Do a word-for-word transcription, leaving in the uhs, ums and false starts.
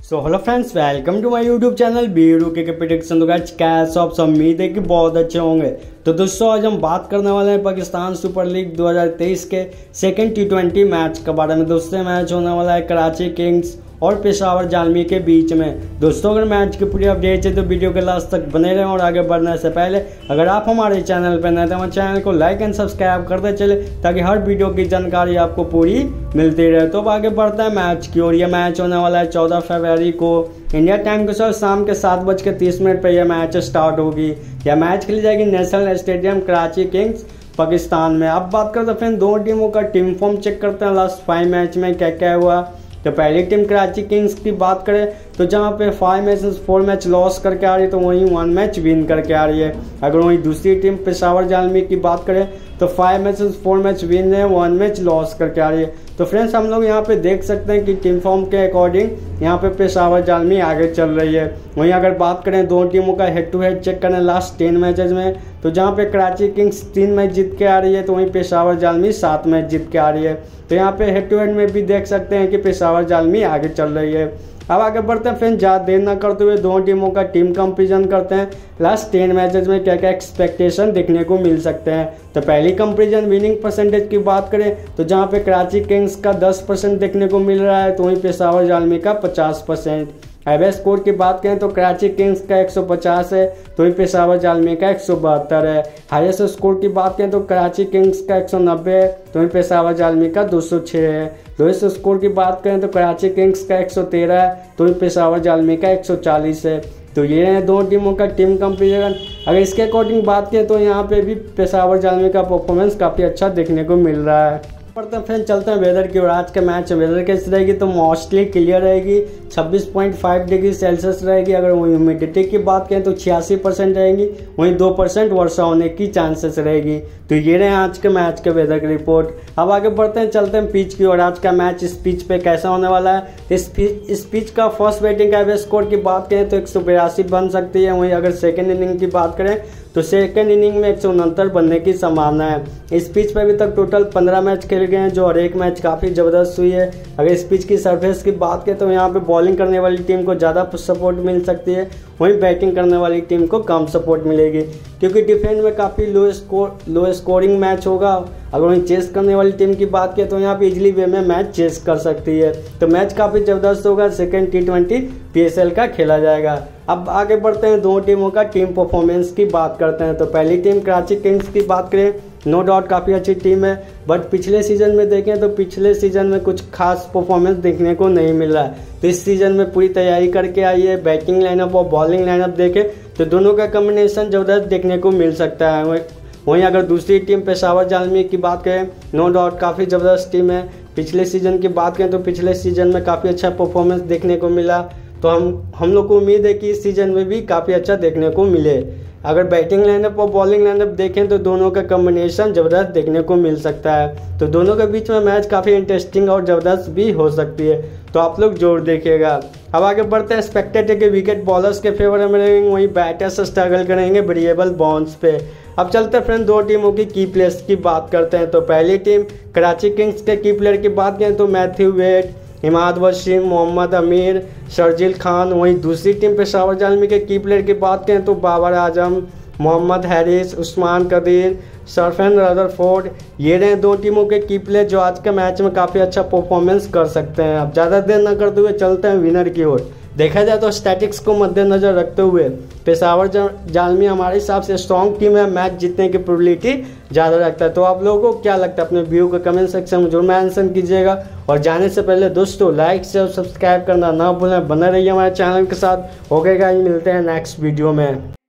So hello friends, welcome to my YouTube channel Biru के prediction. तो guys कैसे आप सब, उम्मीद है कि बहुत अच्छे होंगे। तो दोस्तों आज हम बात करने वाले हैं पाकिस्तान सुपर लीग दो हज़ार तेईस के सेकंड टी ट्वेंटी मैच के बारे में। दोस्तों मैच होने वाला है कराची किंग्स और पेशावर जालमी के बीच में। दोस्तों अगर मैच की पूरी अपडेट है तो वीडियो के लास्ट तक बने रहें। और आगे बढ़ने से पहले अगर आप हमारे चैनल पर नए तो हमारे चैनल को लाइक एंड सब्सक्राइब करते चले ताकि हर वीडियो की जानकारी आपको पूरी मिलती रहे। तो अब आगे बढ़ता है मैच की ओर। यह मैच होने वाला है चौदह फरवरी को इंडिया टाइम के साथ शाम के सात बज के तीस मिनट पर यह मैच स्टार्ट होगी। यह मैच खेली जाएगी national stadium Karachi Kings Pakistan में। अब बात करते हैं फिर दोनों टीमों का टीम फॉर्म चेक करते हैं लास्ट फाइव मैच में क्या क्या हुआ। तो पहली टीम कराची किंग्स की बात करें तो जहां पे five matches four match loss करके आ रही है तो वहीं वन मैच विन करके आ रही है। अगर वहीं दूसरी टीम पेशावर जालमी की बात करें तो five matches four match win है, वन मैच लॉस करके आ रही है। तो फ्रेंड्स हम लोग यहाँ पे देख सकते हैं कि टीम फॉर्म के अकॉर्डिंग यहाँ पे पेशावर जालमी आगे चल रही है। वहीं अगर बात करें दोनों टीमों का हेड टू हेड चेक करें लास्ट टेन मैचेस में तो जहाँ पे कराची किंग्स तीन मैच जीत के आ रही है तो वहीं पेशावर जालमी सात मैच जीत के आ रही है। तो यहाँ पे हेड टू हेड में भी देख सकते हैं कि पेशावर जालमी आगे चल रही है। अब आगे बढ़ते हैं फ्रेंड, ज़्यादा देर ना करते हुए दोनों टीमों का टीम कंपेरिजन करते हैं लास्ट टेन मैचेस में क्या क्या एक्सपेक्टेशन देखने को मिल सकते हैं। तो पहली कंपेरिजन विनिंग परसेंटेज की बात करें तो जहां पे कराची किंग्स का दस परसेंट देखने को मिल रहा है तो वहीं पेशावर जालमी का पचास परसेंट। एवरेज स्कोर की बात करें तो कराची किंग्स का एक सौ पचास है तो वहीं पेशावर जालमी का एक सौ बहत्तर है। हाईएस्ट स्कोर की बात करें तो कराची किंग्स का एक सौ नब्बे है तो वहीं पेशावर जालमी का दो सौ छह है। लोएस्ट स्कोर की बात करें तो कराची किंग्स का एक सौ तेरह है तो वहीं पेशावर जालमी का एक सौ चालीस है। तो ये है दोनों टीमों का टीम कंपेरिजन। अगर इसके अकॉर्डिंग बात करें तो यहाँ पे भी पेशावर जालमी का परफॉर्मेंस काफ़ी अच्छा देखने को मिल रहा है। पढ़ते हैं फ्रेंड, चलते हैं वेदर की। और आज के मैच में वेदर कैसी रहेगी तो मोस्टली क्लियर रहेगी, छब्बीस पॉइंट पाँच डिग्री सेल्सियस रहेगी। अगर वहीं ह्यूमिडिटी की बात करें तो छियासी परसेंट रहेगी, वहीं दो परसेंट वर्षा होने की चांसेस रहेगी। तो ये रहे आज के मैच के वेदर की रिपोर्ट। अब आगे बढ़ते हैं, चलते हैं पिच की। और आज का मैच इस पिच पे कैसा होने वाला है। इस पिच इस पिच का फर्स्ट बैटिंग का एवरेज स्कोर की बात करें तो एक सौ बयासी बन सकती है। वहीं अगर सेकेंड इनिंग की बात करें तो सेकेंड इनिंग में एक सौ उनहत्तर बनने की संभावना है। इस पिच पे अभी तक टोटल पंद्रह मैच खेले गए हैं जो हर एक मैच काफ़ी ज़बरदस्त हुई है। अगर इस पिच की सरफेस की बात करें तो यहाँ पे बॉलिंग करने वाली टीम को ज़्यादा सपोर्ट मिल सकती है, वहीं बैटिंग करने वाली टीम को कम सपोर्ट मिलेगी क्योंकि डिफेंस में काफ़ी low score low scoring match होगा। अगर वहीं चेस करने वाली टीम की बात करें तो यहाँ पे इजली वे में मैच चेस कर सकती है। तो मैच काफ़ी ज़बरदस्त होगा, second T twenty P S L का खेला जाएगा। अब आगे बढ़ते हैं, दोनों टीमों का टीम परफॉर्मेंस की बात करते हैं। तो पहली टीम कराची किंग्स की बात करें, नो डाउट काफ़ी अच्छी टीम है, बट पिछले सीजन में देखें तो पिछले सीजन में कुछ खास परफॉर्मेंस देखने को नहीं मिल रहा है। तो इस सीजन में पूरी तैयारी करके आई है। बैटिंग लाइनअप और बॉलिंग लाइनअप देखें तो दोनों का कॉम्बिनेशन ज़बरदस्त देखने को मिल सकता है। वहीं अगर दूसरी टीम पेशावर जालमी की बात करें, नो डाउट काफ़ी ज़बरदस्त टीम है। पिछले सीजन की बात करें तो पिछले सीजन में काफ़ी अच्छा परफॉर्मेंस देखने को मिला। तो हम हम लोग को उम्मीद है कि इस सीजन में भी काफ़ी अच्छा देखने को मिले। अगर बैटिंग लाइनअप और बॉलिंग लाइनअप देखें तो दोनों का कॉम्बिनेशन ज़बरदस्त देखने को मिल सकता है। तो दोनों के बीच में मैच काफ़ी इंटरेस्टिंग और ज़बरदस्त भी हो सकती है। तो आप लोग जोर देखिएगा। अब आगे बढ़ते हैं, एक्सपेक्टेड है कि विकेट बॉलर्स के फेवर में रहेंगे, वहीं बैटर्स स्ट्रगल करेंगे वेरिएबल बाउंस पे। अब चलते हैं फ्रेंड दो टीमों की की प्लेयर्स की बात करते हैं। तो पहली टीम कराची किंग्स के की प्लेयर की बात करें तो मैथ्यू वेड, इमाद वसीम, मोहम्मद अमीर, शर्जिल खान। वहीं दूसरी टीम पेशावर जालमी के की प्लेयर की बात करें तो बाबर आजम, मोहम्मद हैरिस, उस्मान कदीर, सरफेन रदरफोर्ड। ये रहे दो टीमों के की प्लेयर जो आज के मैच में काफ़ी अच्छा परफॉर्मेंस कर सकते हैं। अब ज़्यादा देर न करते हुए चलते हैं विनर की ओर। देखा जाए तो स्टैटिक्स को मद्देनजर रखते हुए पेशावर जालमी हमारे हिसाब से स्ट्रॉन्ग टीम है, मैच जीतने की प्रोबेबिलिटी ज़्यादा रखता है। तो आप लोगों को क्या लगता है अपने व्यू को कमेंट सेक्शन में जरूर मेंशन कीजिएगा। और जाने से पहले दोस्तों लाइक शेयर सब्सक्राइब करना ना भूलें, बने रहिए हमारे चैनल के साथ। हो गएगा, मिलते हैं नेक्स्ट वीडियो में।